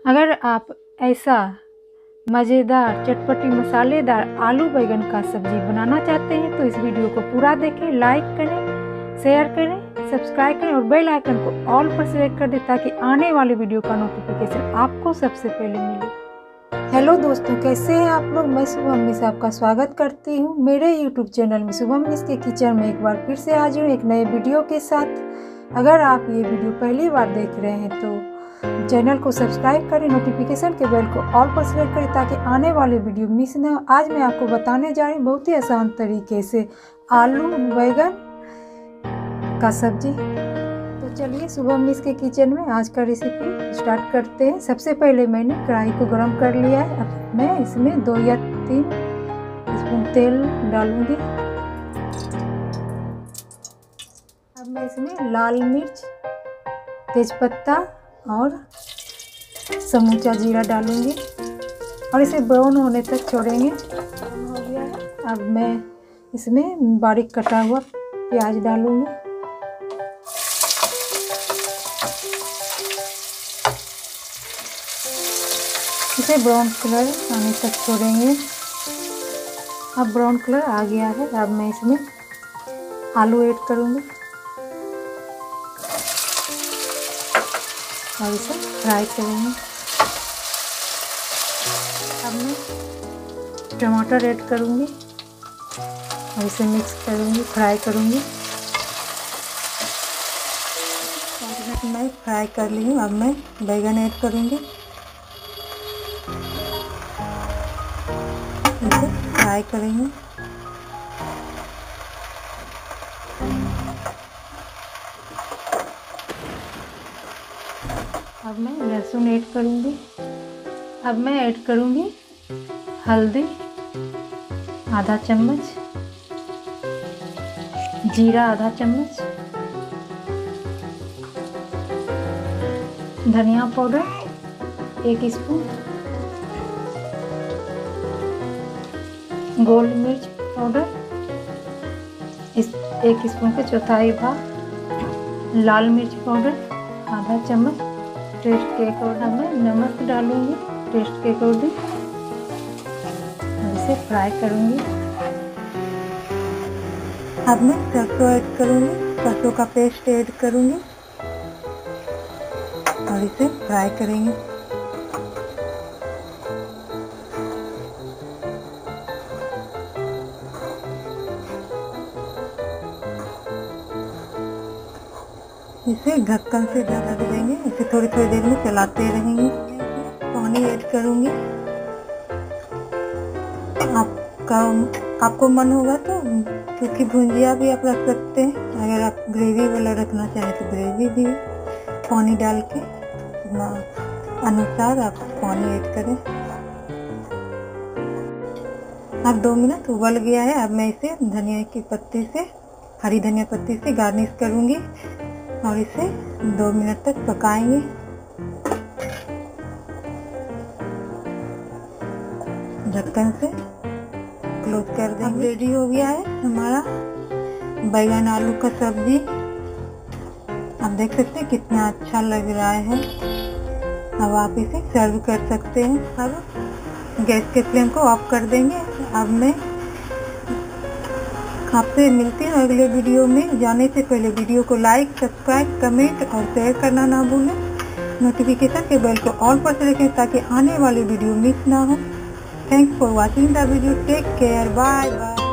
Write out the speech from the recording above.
अगर आप ऐसा मज़ेदार चटपटी मसालेदार आलू बैंगन का सब्जी बनाना चाहते हैं तो इस वीडियो को पूरा देखें, लाइक करें, शेयर करें, सब्सक्राइब करें और बेल आइकन को ऑल पर सेलेक्ट कर दें ताकि आने वाले वीडियो का नोटिफिकेशन आपको सबसे पहले मिले। हेलो दोस्तों, कैसे हैं आप लोग। मैं शुभम मिस आपका स्वागत करती हूं मेरे यूट्यूब चैनल में शुभम मिस के किचन में एक बार फिर से हाजिर हूं एक नए वीडियो के साथ। अगर आप ये वीडियो पहली बार देख रहे हैं तो चैनल को सब्सक्राइब करें, नोटिफिकेशन के बेल को ऑल पर सेलेक्ट करें ताकि आने वाले वीडियो मिस ना हो। आज मैं आपको बताने जा रही हूँ बहुत ही आसान तरीके से आलू बैंगन का सब्जी। तो चलिए शुभम मिस के किचन में आज का रेसिपी स्टार्ट करते हैं। सबसे पहले मैंने कढ़ाई को गरम कर लिया है। अब मैं इसमें 2 या 3 स्पून तेल डालूंगी। अब मैं इसमें लाल मिर्च, तेजपत्ता और समूचा जीरा डालूंगी और इसे ब्राउन होने तक छोड़ेंगे। हो गया है। अब मैं इसमें बारीक कटा हुआ प्याज डालूंगी। इसे ब्राउन कलर आने तक छोड़ेंगे। अब ब्राउन कलर आ गया है। अब मैं इसमें आलू ऐड करूंगी और इसे फ्राई करेंगे। अब मैं टमाटर ऐड करूंगी और इसे मिक्स करूंगी, फ्राई करूंगी। मैं फ्राई कर ली हूँ। अब मैं बैंगन ऐड करूंगी, इसे फ्राई करेंगे। अब मैं लहसुन ऐड करूंगी। अब मैं ऐड करूंगी हल्दी आधा चम्मच, जीरा आधा चम्मच, धनिया पाउडर 1 स्पून, गोल मिर्च पाउडर इस 1 स्पून के चौथाई भाग, लाल मिर्च पाउडर आधा चम्मच, टेस्ट के अकॉर्डिंग मैं नमक डालूंगी टेस्ट के अकॉर्डिंग और इसे फ्राई करूंगी। अब मैं सरसों ऐड करूंगी, सरसों का पेस्ट ऐड करूंगी और इसे फ्राई करेंगे। इसे ढक्कन से ढक देंगे। इसे थोड़ी थोड़ी देर में चलाते रहेंगे। पानी ऐड करूंगी। आपको मन होगा तो सूखी भुंजिया भी आप रख सकते हैं। अगर आप ग्रेवी वाला रखना चाहें तो ग्रेवी भी पानी डाल के अनुसार आप पानी ऐड करें। अब 2 मिनट उबल गया है। अब मैं इसे धनिया की पत्ती से, हरी धनिया पत्ती से गार्निश करूंगी और इसे 2 मिनट तक पकाएंगे। ढक्कन से क्लोज कर देंगे। अब रेडी हो गया है हमारा बैंगन आलू का सब्जी। आप देख सकते हैं कितना अच्छा लग रहा है। अब आप इसे सर्व कर सकते हैं। अब गैस के फ्लेम को ऑफ कर देंगे। अब मैं आपसे मिलते हैं अगले वीडियो में। जाने से पहले वीडियो को लाइक, सब्सक्राइब, कमेंट और शेयर करना ना भूलें। नोटिफिकेशन के बेल को ऑल पर से रखें ताकि आने वाली वीडियो मिस ना हो। Thanks for watching the video. Take care, bye bye.